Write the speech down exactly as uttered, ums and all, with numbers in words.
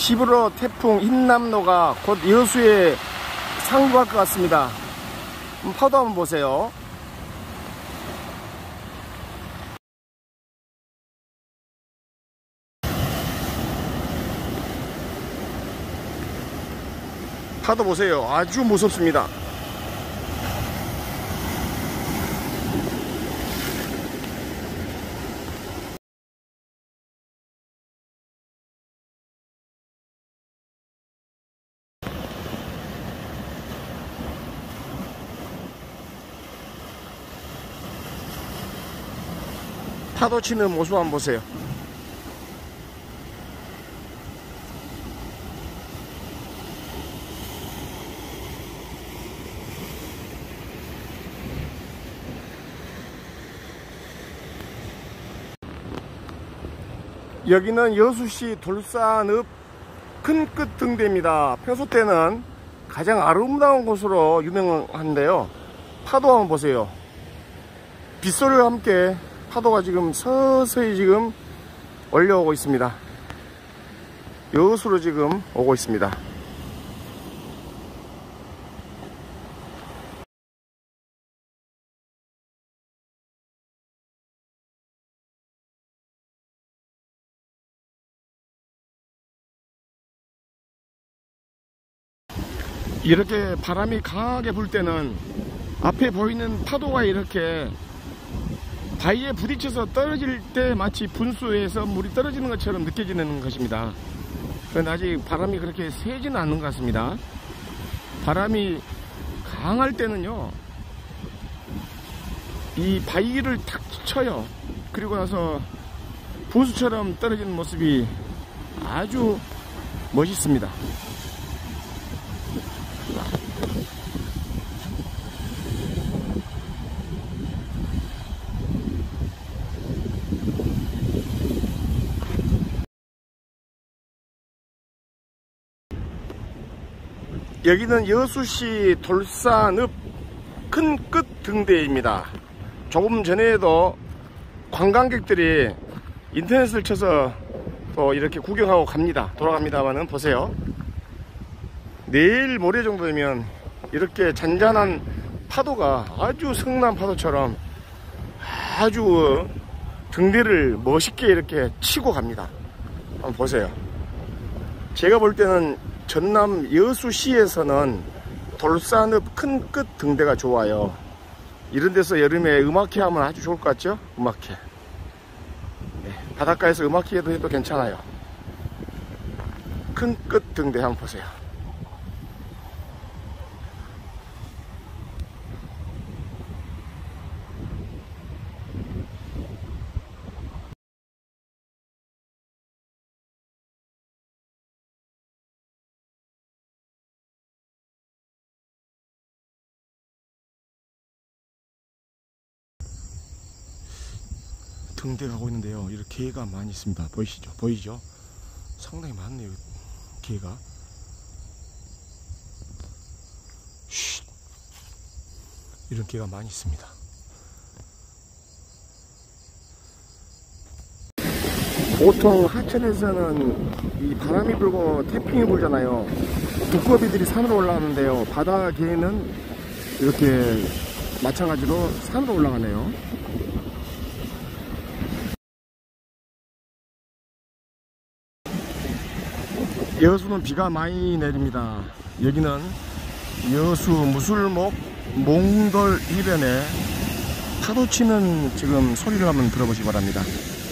십일호 태풍 흰남노가 곧 여수에 상륙할 것 같습니다. 파도 한번 보세요. 파도 보세요. 아주 무섭습니다. 파도 치는 모습 한번 보세요. 여기는 여수시 돌산읍 큰끝 등대입니다. 평소 때는 가장 아름다운 곳으로 유명한데요. 파도 한번 보세요. 빗소리와 함께 파도가 지금 서서히 지금 올려오고 있습니다. 여수로 지금 오고 있습니다. 이렇게 바람이 강하게 불 때는 앞에 보이는 파도가 이렇게 바위에 부딪혀서 떨어질 때 마치 분수에서 물이 떨어지는 것처럼 느껴지는 것입니다. 그런데 아직 바람이 그렇게 세지는 않는 것 같습니다. 바람이 강할 때는요, 이 바위를 탁 쳐요. 그리고 나서 분수처럼 떨어지는 모습이 아주 멋있습니다. 여기는 여수시 돌산읍 큰끝 등대입니다. 조금 전에도 관광객들이 인터넷을 쳐서 또 이렇게 구경하고 갑니다. 돌아갑니다만은 보세요. 내일 모레 정도 되면 이렇게 잔잔한 파도가 아주 성난 파도처럼 아주 등대를 멋있게 이렇게 치고 갑니다. 한번 보세요. 제가 볼 때는 전남 여수시에서는 돌산읍 큰끝 등대가 좋아요. 이런 데서 여름에 음악회 하면 아주 좋을 것 같죠? 음악회. 네, 바닷가에서 음악회도 해도 괜찮아요. 큰끝 등대 한번 보세요. 등대 가고 있는데요. 이렇게 개가 많이 있습니다. 보이시죠? 보이죠? 상당히 많네요. 개가. 쉿. 이런 개가 많이 있습니다. 보통 하천에서는 이 바람이 불고 태풍이 불잖아요. 두꺼비들이 산으로 올라가는데요. 바다 개는 이렇게 마찬가지로 산으로 올라가네요. 여수는 비가 많이 내립니다. 여기는 여수 무술목 몽돌 이변에 파도 치는 지금 소리를 한번 들어보시기 바랍니다.